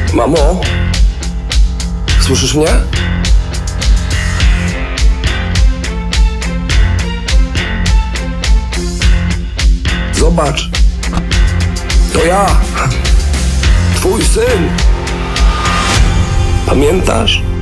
Mamo? Słyszysz mnie? Zobacz. To ja. Twój syn. Pamiętasz?